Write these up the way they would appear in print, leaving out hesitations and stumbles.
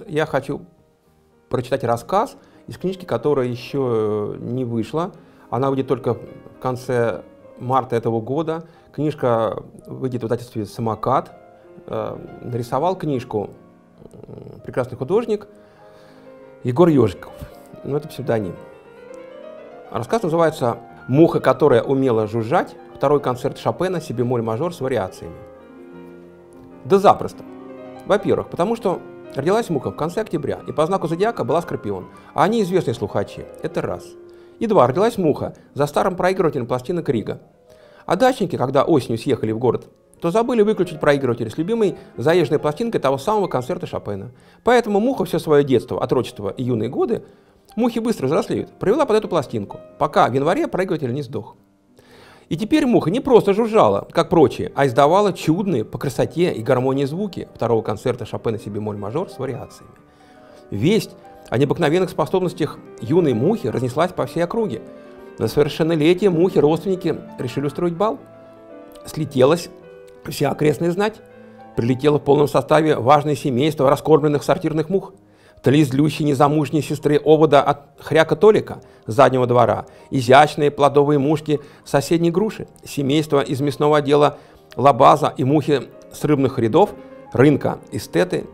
я хочу прочитать рассказ из книжки, которая еще не вышла. Она выйдет только в конце марта этого года. Книжка выйдет в издательстве «Самокат». Нарисовал книжку прекрасный художник Егор Ежиков. Ну, это псевдоним. Рассказ называется «Муха, которая умела жужжать. Второй концерт Шопена, си бемоль мажор с вариациями». Да запросто. Во-первых, потому что родилась муха в конце октября, и по знаку зодиака была Скорпион, а они известные слухачи. Это раз. И два, родилась муха за старым проигрывателем пластинок Рига. А дачники, когда осенью съехали в город, то забыли выключить проигрыватель с любимой заезженной пластинкой того самого концерта Шопена. Поэтому муха все свое детство, отрочество и юные годы, мухи быстро взрослеют, провела под эту пластинку, пока в январе проигрыватель не сдох. И теперь муха не просто жужжала, как прочие, а издавала чудные по красоте и гармонии звуки второго концерта Шопена си бемоль мажор с вариациями. Весть о необыкновенных способностях юной мухи разнеслась по всей округе. На совершеннолетие мухи родственники решили устроить бал. Слетелась вся окрестная знать. Прилетело в полном составе важное семейство раскормленных сортирных мух. Тли злющие незамужней сестры овода от хряка Толика с заднего двора, изящные плодовые мушки соседней груши, семейство из мясного отдела лабаза и мухи с рыбных рядов, рынка эстеты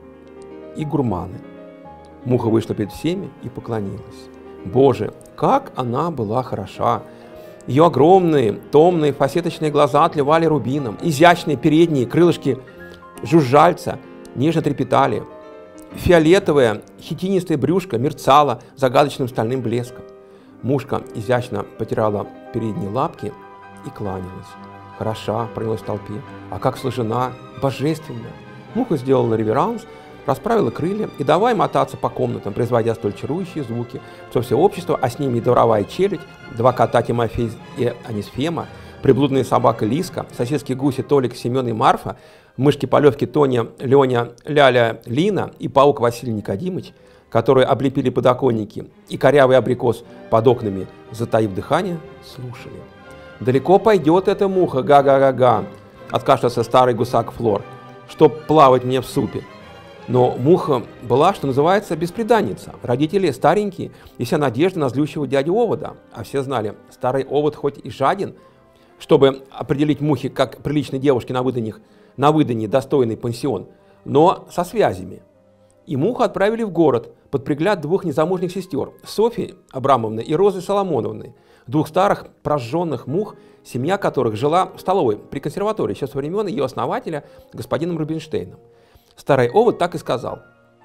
и гурманы. Муха вышла перед всеми и поклонилась. Боже, как она была хороша! Ее огромные, томные, фасеточные глаза отливали рубином, изящные передние крылышки жужжальца нежно трепетали. Фиолетовое хитинистое брюшко мерцало загадочным стальным блеском. Мушка изящно потирала передние лапки и кланялась. Хороша, пронялась в толпе, а как сложена, божественная. Муха сделала реверанс, расправила крылья и давай мотаться по комнатам, производя столь чарующие звуки, что все общество, а с ними и дворовая челядь, два кота Тимофей и Анисфема, приблудная собака Лиска, соседские гуси Толик, Семен и Марфа, мышки-полевки Тоня, Леня, Ляля, Лина и паук Василий Никодимыч, которые облепили подоконники, и корявый абрикос под окнами, затаив дыхание, слушали. «Далеко пойдет эта муха, га-га-га-га», — откашлялся старый гусак Флор, «чтоб плавать мне в супе». Но муха была, что называется, бесприданница. Родители старенькие, и вся надежда на злющего дядю Овода. А все знали, старый Овод хоть и жаден, чтобы определить мухе как приличной девушке на выданье достойный пансион, но со связями. И муху отправили в город под пригляд двух незамужних сестер, Софьи Абрамовны и Розы Соломоновны, двух старых прожженных мух, семья которых жила в столовой при консерватории еще со времен ее основателя господином Рубинштейном. Старый Овод так и сказал: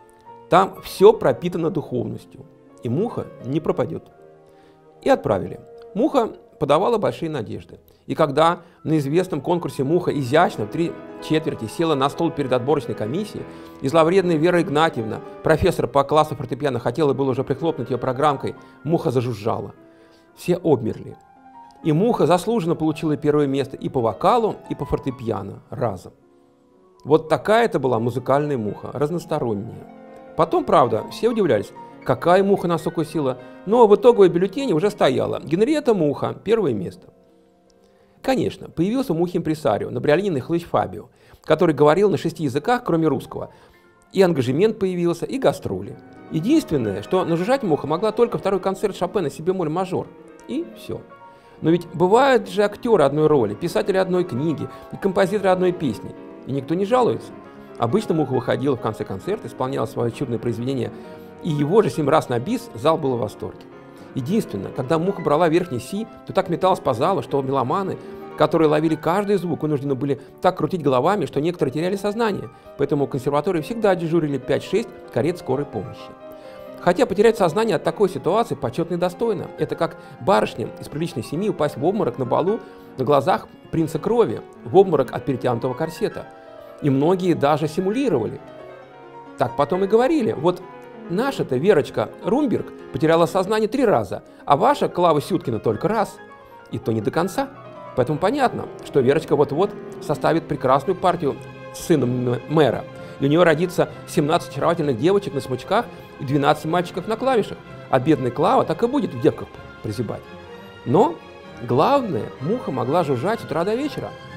там все пропитано духовностью, и муха не пропадет. И отправили. Муха подавала большие надежды. И когда на известном конкурсе муха изящно в 3/4 села на стол перед отборочной комиссией, и зловредная Вера Игнатьевна, профессор по классу фортепиано, хотела было уже прихлопнуть ее программкой, муха зажужжала. Все обмерли. И муха заслуженно получила первое место и по вокалу, и по фортепиано разом. Вот такая это была музыкальная муха, разносторонняя. Потом, правда, все удивлялись, какая муха нас укусила, но в итоговой бюллетене уже стояла Генриетта Муха, первое место. Конечно, появился у мухи импресарио, набриолининый хлыщ Фабио, который говорил на 6 языках, кроме русского. И ангажемент появился, и гастроли. Единственное, что нажужжать муха могла только второй концерт Шопена си бемоль мажор. И все. Но ведь бывают же актеры одной роли, писатели одной книги и композиторы одной песни. И никто не жалуется. Обычно муха выходила в конце концерта, исполняла свое чудное произведение, и его же 7 раз на бис, зал был в восторге. Единственное, когда муха брала верхний си, то так металась по залу, что меломаны, которые ловили каждый звук, вынуждены были так крутить головами, что некоторые теряли сознание. Поэтому в консерватории всегда дежурили 5-6 карет скорой помощи. Хотя потерять сознание от такой ситуации почетно и достойно. Это как барышня из приличной семьи упасть в обморок на балу на глазах принца крови, в обморок от перетянутого корсета. И многие даже симулировали. Так потом и говорили. Вот наша-то Верочка Румберг потеряла сознание 3 раза, а ваша Клава Сюткина только раз. И то не до конца. Поэтому понятно, что Верочка вот-вот составит прекрасную партию с сыном мэра. И у нее родится 17 очаровательных девочек на смычках и 12 мальчиков на клавишах. А бедная Клава так и будет в девках прозябать. Но главное, муха могла жужжать с утра до вечера.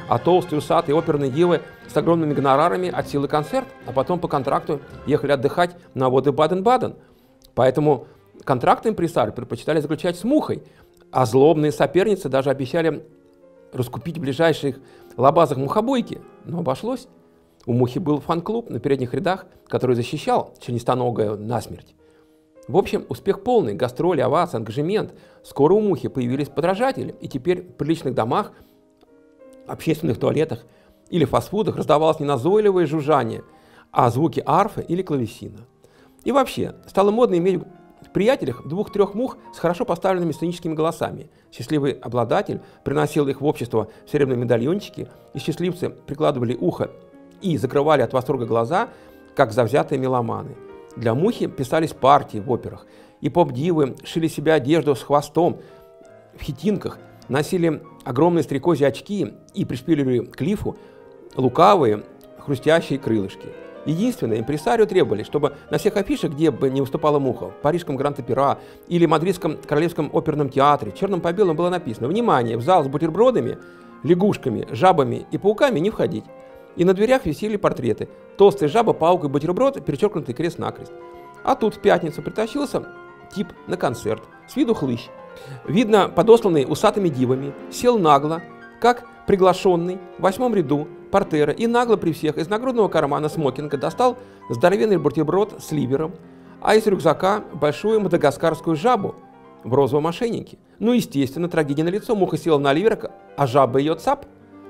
а толстые усатые оперные дивы с огромными гонорарами отсилали концерт, а потом по контракту ехали отдыхать на воды Баден-Баден. Поэтому контракты импресарио предпочитали заключать с Мухой, а злобные соперницы даже обещали раскупить в ближайших лабазах мухобойки, но обошлось. У Мухи был фан-клуб на передних рядах, который защищал членистоногое насмерть. В общем, успех полный, гастроли, овации, ангажемент. Скоро у Мухи появились подражатели, и теперь в приличных домах, общественных туалетах или фастфудах раздавалось не назойливое жужжание, а звуки арфы или клавесина. И вообще, стало модно иметь в приятелях 2-3 мух с хорошо поставленными сценическими голосами. Счастливый обладатель приносил их в общество в серебряном медальончике, и счастливцы прикладывали ухо и закрывали от восторга глаза, как завзятые меломаны. Для Мухи писались партии в операх, и поп-дивы шили себе одежду с хвостом в хитинках, носили огромные стрекозьи очки и пришпиливали к лифу лукавые хрустящие крылышки. Единственное, импресарио требовали, чтобы на всех афишах, где бы не выступала Муха, в парижском Гранд-Опера или мадридском Королевском оперном театре, черным по белому было написано: «Внимание! В зал с бутербродами, лягушками, жабами и пауками не входить». И на дверях висели портреты: толстая жаба, паук и бутерброд, перечеркнутый крест-накрест. А тут в пятницу притащился тип на концерт, с виду хлыщ. Видно, подосланный усатыми дивами, сел нагло, как приглашенный, в 8 ряду портера, и нагло при всех из нагрудного кармана смокинга достал здоровенный бутерброд с ливером, а из рюкзака большую мадагаскарскую жабу в розовом ошейнике. Ну, естественно, трагедия налицо. Муха села на ливер, а жаба ее цап.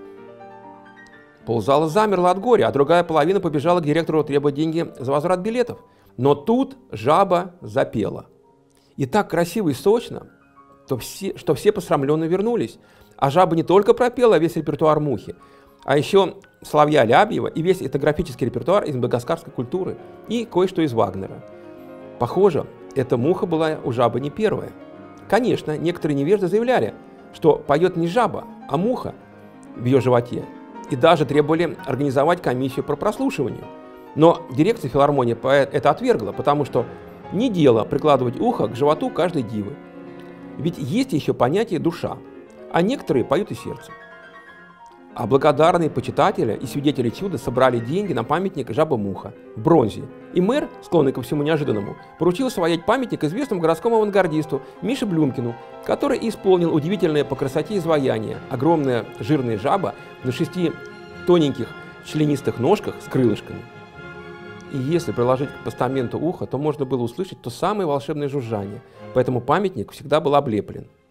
Ползала замерла от горя, а другая половина побежала к директору требовать деньги за возврат билетов. Но тут жаба запела. И так красиво и сочно, что все посрамленные вернулись. А жаба не только пропела весь репертуар Мухи, а еще Соловья Лябьева и весь этнографический репертуар из мадагаскарской культуры и кое-что из Вагнера. Похоже, эта Муха была у жабы не первая. Конечно, некоторые невежды заявляли, что поет не жаба, а муха в ее животе, и даже требовали организовать комиссию по прослушиванию. Но дирекция филармонии это отвергла, потому что не дело прикладывать ухо к животу каждой дивы. Ведь есть еще понятие душа, а некоторые поют и сердцем. А благодарные почитатели и свидетели чуда собрали деньги на памятник жаба-муха в бронзе. И мэр, склонный ко всему неожиданному, поручил своять памятник известному городскому авангардисту Мише Блюмкину, который исполнил удивительное по красоте изваяние: огромная жирная жаба на 6 тоненьких членистых ножках с крылышками. И если приложить к постаменту ухо, то можно было услышать то самое волшебное жужжание, поэтому памятник всегда был облеплен.